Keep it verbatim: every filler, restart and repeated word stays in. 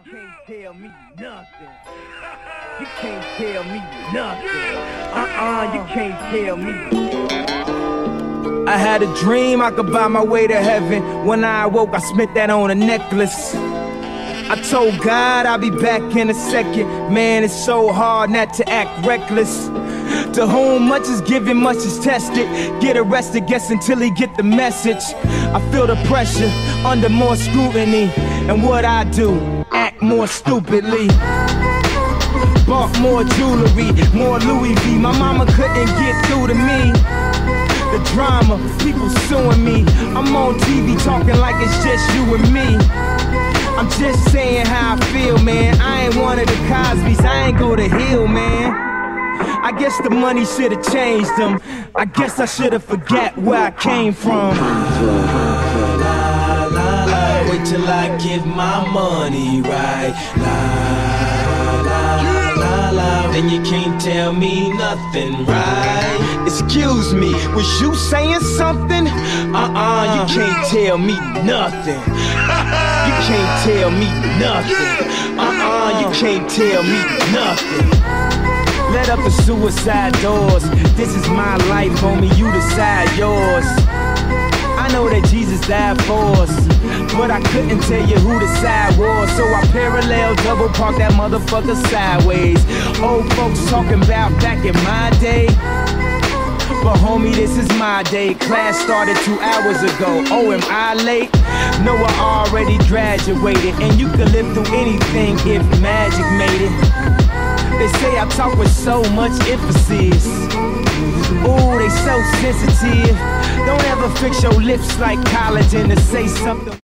can't tell me nothing. You can't tell me nothing. Uh-uh, you can't tell me. I had a dream I could buy my way to heaven. When I awoke, I spent that on a necklace. I told God I'll be back in a second. Man, it's so hard not to act reckless. To whom much is given, much is tested. Get arrested, guess until he get the message. I feel the pressure under more scrutiny. And what I do, act more stupidly. Bought more jewelry, more Louis V. My mama couldn't get through to me. The drama, people suing me. I'm on T V talking like it's just you and me. I'm just saying how I feel, man. I ain't one of the Cosbys, I ain't go to Hill, man. I guess the money should've changed them. I guess I should've forgot where I came from. La, la, la, wait till I get my money right. La, la, la, la, then you can't tell me nothing, right? Excuse me, was you saying something? Uh-uh, you can't tell me nothing. You can't tell me nothing. Uh-uh, you can't tell me nothing. Let up the suicide doors. This is my life, homie, you decide yours. I know that Jesus died for us, but I couldn't tell you who the side was. So I parallel double park that motherfucker sideways. Old folks talking about back in my day, but homie, this is my day. Class started two hours ago. Oh, am I late? No, I already graduated. And you could live through anything if magic made it. They say I talk with so much emphasis. Ooh, they so sensitive. Don't ever fix your lips like collagen to say something.